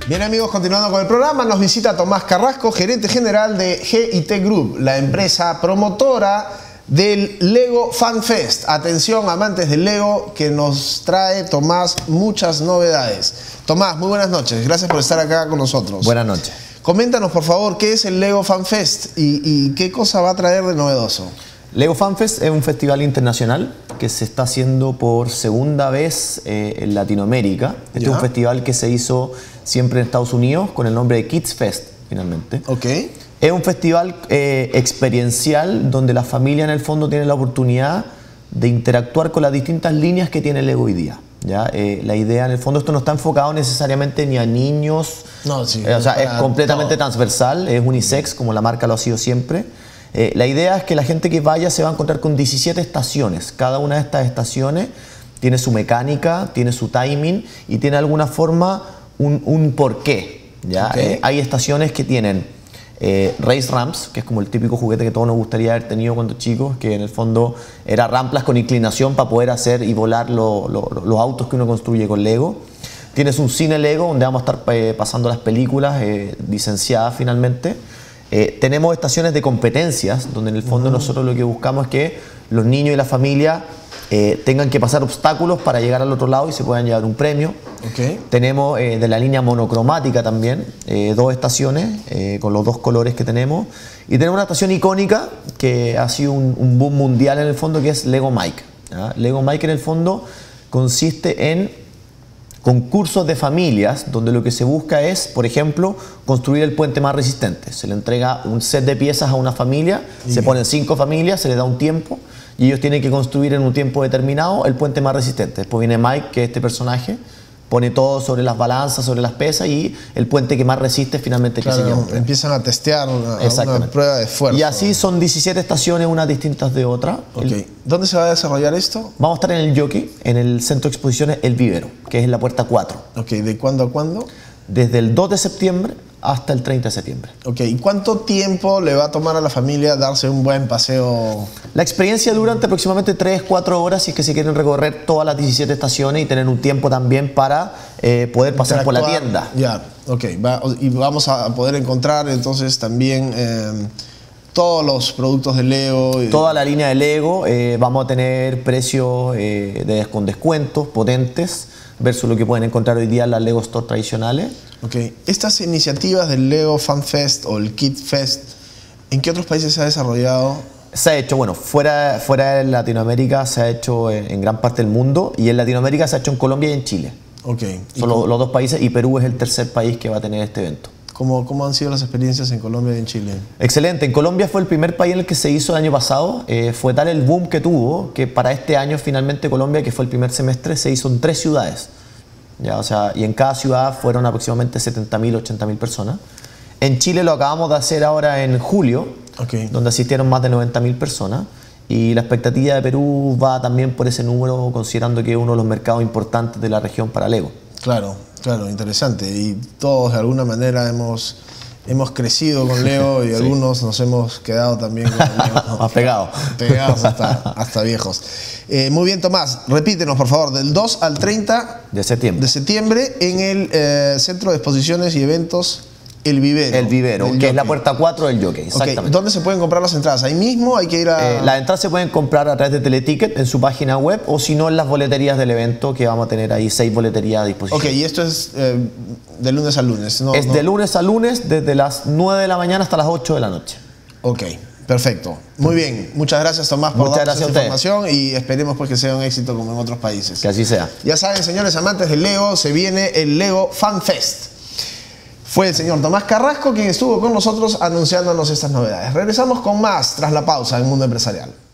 Bien amigos, continuando con el programa, nos visita Tomás Carrasco, gerente general de GIT Group, la empresa promotora del Lego Fan Fest. Atención amantes del Lego, que nos trae Tomás muchas novedades. Tomás, muy buenas noches, gracias por estar acá con nosotros. Buenas noches. Coméntanos por favor, ¿qué es el Lego Fan Fest y qué cosa va a traer de novedoso? Lego Fan Fest es un festival internacional que se está haciendo por segunda vez en Latinoamérica. Este es un festival que se hizo siempre en Estados Unidos con el nombre de Kids Fest, finalmente. Ok. Es un festival experiencial donde la familia en el fondo tiene la oportunidad de interactuar con las distintas líneas que tiene Lego hoy día. ¿Ya? La idea en el fondo, esto no está enfocado necesariamente ni a niños, no, sí, o sea, es completamente transversal, es unisex como la marca lo ha sido siempre. La idea es que la gente que vaya se va a encontrar con 17 estaciones. Cada una de estas estaciones tiene su mecánica, tiene su timing y tiene de alguna forma un porqué. ¿Ya? Okay. Hay estaciones que tienen race ramps, que es como el típico juguete que todos nos gustaría haber tenido cuando chicos, que en el fondo era ramplas con inclinación para poder hacer y volar los autos que uno construye con Lego. Tienes un cine Lego donde vamos a estar pasando las películas licenciadas finalmente. Tenemos estaciones de competencias, donde en el fondo nosotros lo que buscamos es que los niños y la familia tengan que pasar obstáculos para llegar al otro lado y se puedan llevar un premio. Okay. Tenemos de la línea monocromática también, dos estaciones con los dos colores que tenemos. Y tenemos una estación icónica que ha sido un boom mundial en el fondo, que es Lego Mike. ¿Ya? Lego Mike en el fondo consiste en concursos de familias donde lo que se busca es, por ejemplo, construir el puente más resistente. Se le entrega un set de piezas a una familia, se ponen 5 familias, se le da un tiempo y ellos tienen que construir en un tiempo determinado el puente más resistente. Después viene Mike, que es este personaje, pone todo sobre las balanzas, sobre las pesas y el puente que más resiste finalmente que se lleva. Empiezan a testear una prueba de esfuerzo. Y así son 17 estaciones, unas distintas de otra. Okay. ¿Dónde se va a desarrollar esto? Vamos a estar en el Jockey, en el centro de exposiciones El Vivero, que es en la puerta 4. Ok, ¿de cuándo a cuándo? Desde el 2 de septiembre hasta el 30 de septiembre. Ok, ¿y cuánto tiempo le va a tomar a la familia darse un buen paseo? La experiencia dura aproximadamente 3-4 horas si es que se quieren recorrer todas las 17 estaciones y tener un tiempo también para poder pasar por la tienda. Ya, ok, y vamos a poder encontrar entonces también todos los productos de Lego. Toda la línea de Lego, vamos a tener precios con descuentos potentes versus lo que pueden encontrar hoy día en las Lego Store tradicionales. Ok, estas iniciativas del Lego Fan Fest o el Kid Fest, ¿en qué otros países se ha desarrollado? Se ha hecho, bueno, fuera de Latinoamérica se ha hecho en gran parte del mundo y en Latinoamérica se ha hecho en Colombia y en Chile. Ok. Son los dos países y Perú es el tercer país que va a tener este evento. ¿Cómo han sido las experiencias en Colombia y en Chile? Excelente. En Colombia fue el primer país en el que se hizo el año pasado. Fue tal el boom que tuvo que para este año finalmente Colombia, que fue el primer semestre, se hizo en 3 ciudades. ¿Ya? O sea, y en cada ciudad fueron aproximadamente 70.000, 80.000 personas. En Chile lo acabamos de hacer ahora en julio, donde asistieron más de 90.000 personas. Y la expectativa de Perú va también por ese número, considerando que es uno de los mercados importantes de la región para Lego. Claro, claro, interesante. Y todos de alguna manera hemos crecido con Lego y algunos nos hemos quedado también con Lego. Más pegados. Pegados hasta viejos. Muy bien, Tomás, repítenos por favor, del 2 al 30 de septiembre en el Centro de Exposiciones y Eventos El Vivero. El Vivero, que es la puerta 4 del Jockey, exactamente. Okay. ¿Dónde se pueden comprar las entradas? ¿Ahí mismo? ¿Hay que ir a...? Las entradas se pueden comprar a través de Teleticket en su página web o si no en las boleterías del evento, que vamos a tener ahí 6 boleterías a disposición. Ok, y esto es de lunes a lunes, ¿no? Es de lunes a lunes, desde las 9 de la mañana hasta las 8 de la noche. Ok, perfecto. Muy bien. Muchas gracias, Tomás, por darnos esta información y esperemos pues que sea un éxito como en otros países. Que así sea. Ya saben, señores amantes del Lego, se viene el Lego Fan Fest. Fue el señor Tomás Carrasco quien estuvo con nosotros anunciándonos estas novedades. Regresamos con más tras la pausa en Mundo Empresarial.